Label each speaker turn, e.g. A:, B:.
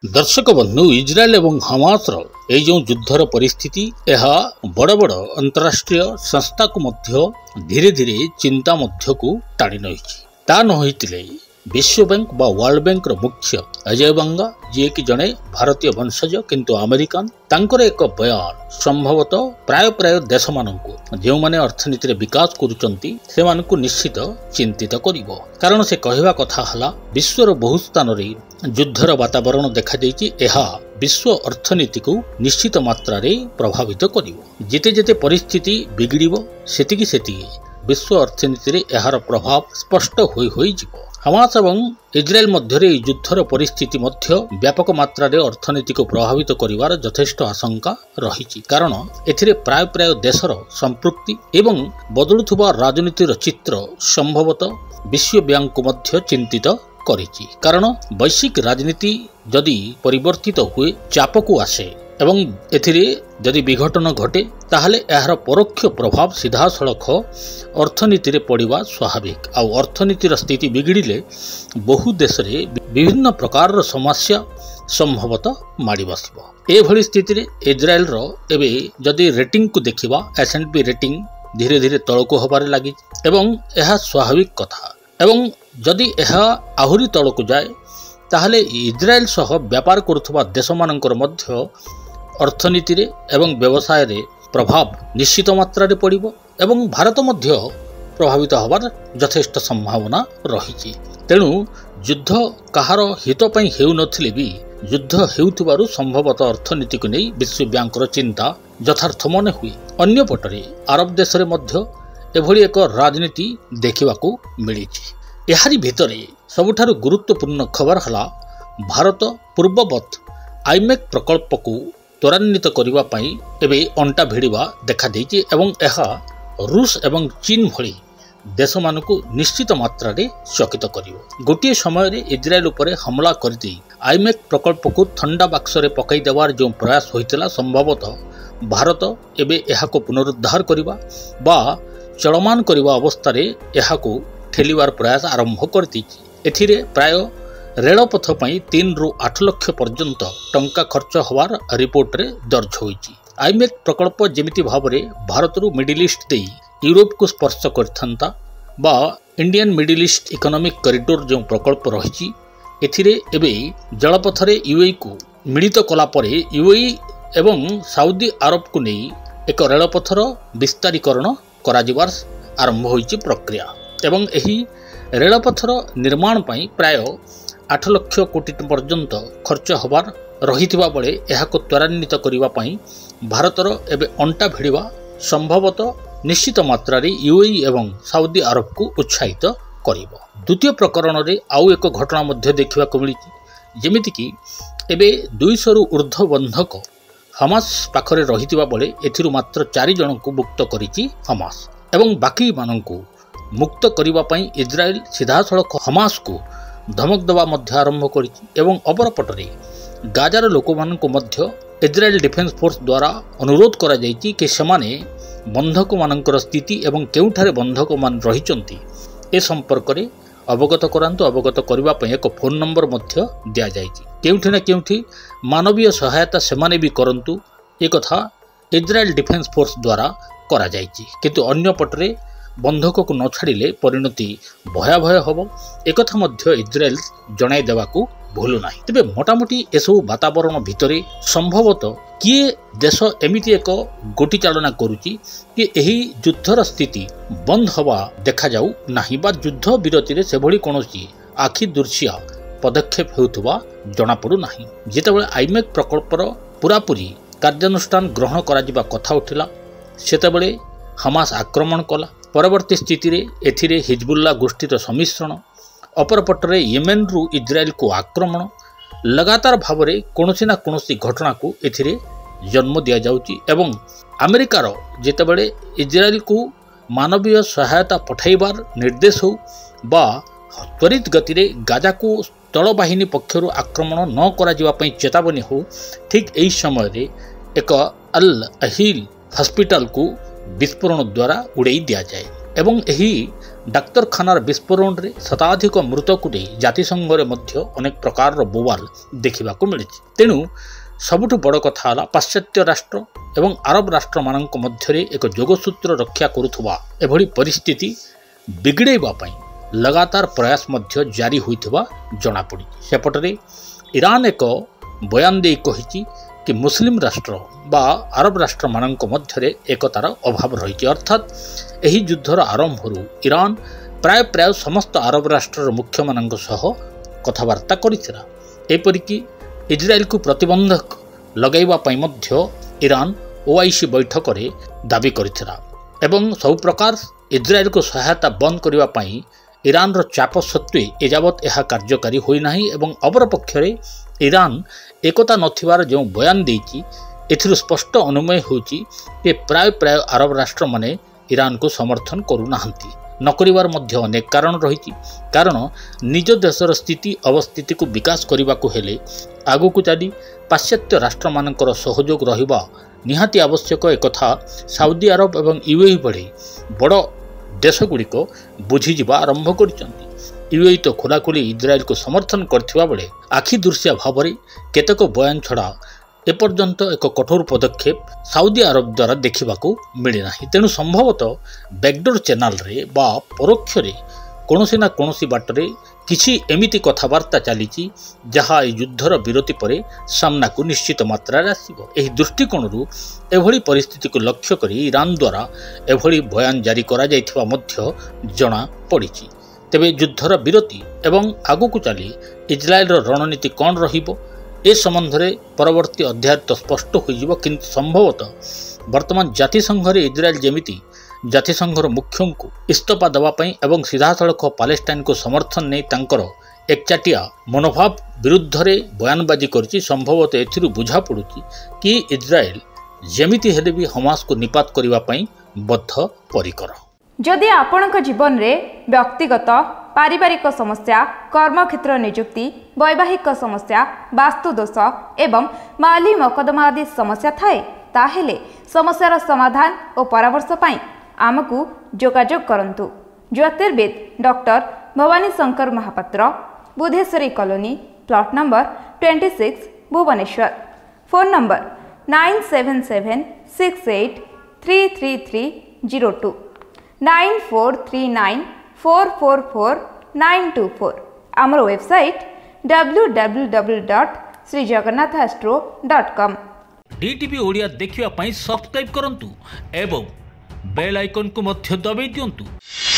A: दर्शक बंधु इजराइल एवं हमासर ए जो युद्धर परिस्थिति यह बड़ बड़ अंतरराष्ट्रीय संस्था को मध्य धीरे धीरे चिंता मध्य को टाणी नहिछि। ता नहितिले विश्व बैंक बा वर्ल्ड बैंक रो मुख्य अजय बंगा जी कि जड़े भारतीय वंशज किंतु अमेरिकान तांकर एक बयान संभवतः प्राय प्राय देश मानकु जो माने अर्थनीति रे विकास करूचंती से मानकु निश्चित चिंतित करिवो। कारण से कहवा कथा हला विश्वर बहु स्थान रे युद्धर वातावरण देखा देइछि। एहा विश्व अर्थनीति को निश्चित मात्रा रे प्रभावित करिवो। जेते जेते परिस्थिति बिगड़िवो सेतिकी सेतिकी विश्व अर्थनीति रे एहार प्रभाव स्पष्ट होई जिवो। हमास एवं इजराइल मध्य युद्धर परिस्थिति मध्य व्यापक मात्रा रे अर्थनीति को प्रभावित करिवार यथेष्ट आशंका रही। कारण एथिरे प्राय प्राय देशर संपृक्ति एवं बदलुथुबा राजनीतिर चित्र संभवतः विश्व बैंक को मध्य चिंतित करिछि। कारण वैश्विक राजनीति जदि परिवर्तित हुए चाप को आसे एवं एथिरे जदि विघटन घटे ताहले एहार परोक्ष प्रभाव सीधा सड़क अर्थनीति रे पड़िबा स्वाभाविक। आ अर्थनीतिर स्थिति बिगड़िले बहु देश रे विभिन्न प्रकार समस्या संभवतः माड़ी बसिबो। एभली स्थिति रे इजराइल रो एबे जदि रेटिंग को देखिबा S&P रेटिंग धीरे धीरे तळको होबारे लागि एवं एहा स्वाभाविक कथा। एवं जदि एहा आहुरी तळको जाए ताहले इजराइल सह व्यापार करुथबा देश मानकर मध्य अर्थनीति रे एवं व्यवसाय रे प्रभाव निश्चित मात्रा रे पड़िबो एवं भारत मध्य प्रभावित होबार यथेष्ट संभावना रही। तेणु युद्ध कहार हित पई हेउ नथिले भी युद्ध हेउथिबारु संभवतः अर्थनीति को नहीं विश्व बैंक रो चिंता यथार्थ मन हुए। अन्य पटरे अरब देश रे मध्य एभली एक राजनीति देखिबाकू मिलिछि। एहारी भितरे सबुठारु गुरुत्वपूर्ण खबर हला भारत पूर्ववत आईमेक प्रकल्प को त्वरान्वित करिबा पई एबे अंटा भिड़िबा देखा देइछि एवं एहा रूस एवं चीन भली देश मानकु निश्चित मात्रा रे चकित करिवो। गोटिए समय रे इजराइल उपरे हमला करदी आईमेक प्रकल्प को ठंडा बाक्स रे पकाई देवार जो प्रयास होइतला संभवतः भारत एबे एहा को पुनरुद्धार करिबा बा चलमान करिबा अवस्था रे एहा को ठेलिवार प्रयास आरंभ करदिछि। एथिरे प्राय रेलपथ पई 3 ରୁ 8 लाख पर्यंत टंका खर्च होवार रिपोर्ट रे दर्ज होईछि। आईमेक प्रकल्प जेमिति भाबरे भारत रु मिडिल ईस्ट देई यूरोप को स्पर्श करथंता बा Indian Middle East Economic Corridor जो प्रकल्प रहिछि एथिरे एबे जलपथ रे यूएई को मिलित कला परे यूएई एवं सऊदी अरब को नै एक रेलपथर विस्तारीकरण करा जिवार आरंभ होईछि प्रक्रिया एवं एही रेलपथर निर्माण पई प्राय 8 लाख कोटी पर्यंत खर्च होबार रहिथिबा बेले एहाको त्वरान्वित करिबा पई भारतर एबे अंटा भिड़िबा संभवतः निश्चित मात्रा रे यूएई एवं सऊदी अरब को उत्साहित करिवो। द्वितीय प्रकरण रे आउ एक घटना मध्य देखिबा को मिलिछि। जेमिति कि एबे 200 रु ऊर्ध्व बंधक हमास पाखरे रहिथिबा बेले एथिरु मात्र 4 जन को मुक्त करिछि हमास एवं बाकी माननकु मुक्त करिबा पई इजराइल सीधा सड़क हमास को धमक दबा मध्य आरंभ करिछि एवं अपर पटरे गाजार लोक माननकु मध्य इजराइल डिफेंस फोर्स द्वारा अनुरोध करा जायछि कि समाने बंधक मानकर स्थिति एवं केउठारे बंधक मान रहिचंती ए संपर्क रे अवगत करांतु। अवगत करिबा पई एक फोन नंबर मध्य दिया जायछि। केउठी ना केउठी मानवीय सहायता सेमाने भी करंतु ए कथा इजराइल डिफेंस फोर्स द्वारा करा जायछि। किंतु अन्य पटरे बंधक को न छाड़िले परिणति भयावह होबो एकथा मध्य इजराइल जणाई देवाकू भूलु नाही। तबे मोटामोटी एसबु वातावरण भितरे संभवतः किए देश एमिति एक गोटी चालना करुची कि एही युद्धर स्थिति बंद हवा देखा जाऊ नाही बा युद्ध विरति रे सेभली कोनोसी आखि दृश्य पदक्षेप हेउथबा जणा पडु नाही। जेतेबेले आईमेक प्रकल्पर पूरापूरी कार्यानुष्ठान ग्रहण करा जिबा कथा उठिला सेतेबेले हमास आक्रमण कला। परवर्ती स्थिति रे एथिरे हिजबुल्ला गोष्ठीर सम्मिश्रण अपरपटरे येमेन रु इजराइल को आक्रमण लगातार भाव में कौनसी ना कौनसी घटना को एथिरे जन्म दिया जाउची एवं अमेरिकार जेतेबेले इजराइल को मानवीय सहायता पठाइबार निर्देश हो बा त्वरित गति रे गाजा को स्थल बाहिनी पक्षर आक्रमण न करा जिबा पई चेतावनी हो ठीक एही समय रे एक अल अहिल हॉस्पिटल को विस्फोरण द्वारा उड़ाई दिया जाए एवं यही डाक्तरखानार विस्फोरण रे शताधिक मृतकु नहीं जातिसंघरे मध्य अनेक प्रकार बोवाल देखा मिली। तेणु सबुठु बड़ कथा है पाश्चात्य राष्ट्र एवं आरब राष्ट्र मानक मध्य एक जोगसूत्र रक्षा करुवा एभली परिस्थिति बिगड़ेबा लगातार प्रयास मध्य जारी होइथिबा जଣା पड़ी। सेपटरे ईरान एक बयान दे कहिछि कि मुस्लिम राष्ट्र बा आरब राष्ट्र मानक मध्य एकतार अभाव रही। अर्थात यही युद्धर आरंभरू ईरान प्राय प्राय समस्त आरब राष्ट्र मुख्य मानक सह कथबार्ता करिथिला। एपरिकी इजराइल को प्रतिबंधक लगाइबा पई मध्य ईरान ओआईसी बैठक रे दाबी करिथिला एवं सब प्रकार इजराइल को सहायता बंद करबा पई ईरान रो चाप सत्वे एजावत यह कार्यकारी होना एवं अपर पक्षरे ईरान एकता नथिबार जो बयान देछि एथिरु स्पष्ट अनुमय होछि कि प्राय प्राय आरब राष्ट्र माने ईरान को समर्थन करुनाहांती। न करिवार मध्य अनेक कारण रही। कारण निज देशर स्थिति अवस्थिति को विकास करने को हेले आगु को चली पाश्चात्य राष्ट्र मानकर सहयोग रहिबा निहाती आवश्यक। एकथा साउदी अरब एवं यूएई भली बड़ देशगुड़िक बुझीजा आरंभ कर। यूएई तो खोलाखोली इजराइल को समर्थन करथिबा बेले आखिदृश्य भाव में केतक बयान छड़ा एपर्यंत एक कठोर पदक्षेप साउदी अरब द्वारा देखा मिलना। तेणु संभवतः बैकडोर चैनल रे बा परोक्ष रे कौनसी ना कौनसी बाटरे किछि एमिति कथबार्ता चली जहाँ युद्धर विरति पर सामना को निश्चित मात्रा आसिबो। एही दृष्टिकोणरू एभली परिस्थिति को लक्ष्य कर ईरान द्वारा एभली बयान जारी करा जायथिबा मध्य जଣା पड़िछि। तेबे युद्धर विरति एवं आगु चली इजराइल रणनीति कौन रहिबो ए संबंध में परवर्ती अध्याय तो स्पष्ट हो, किंतु संभवतः वर्तमान जातिसंघ इजराइल जेमिति जातिसंघर मुख्यों को इस्तीफा देवाई एवं सीधासख पालेस्टाइन को समर्थन नहीं तांकर एकचाटिया मनोभाव विरुद्ध रे बयानबाजी करछि। संभवतः एथिरु बुझा पड़ुछि कि इजराइल जेमिति हेले भी हमास को निपात करिवा पई बद्ध परिकर।
B: जदि आपणक जीवन रे व्यक्तिगत पारिवारिक समस्या, कर्मक्षेत्र नियुक्ति, वैवाहिक समस्या, वास्तुदोष एवं माली मकदमा आदि समस्या थाए ताहेले समस्यार समाधान और परामर्श पाई आमकु जोगाजोग करंतु। ज्योतिर्वेद doctor Bhavani Shankar Mahapatra, Budheswari colony, plot number 26, Bhubaneswar. Phone number 9776833302 9439444924। आमर वेबसाइट www.srijagannathastro.com।
A: डीटीवी ओडिया देखिवा पई सब्सक्राइब करंतु एवं बेल आइकन को मध्य दबाई दियंतु।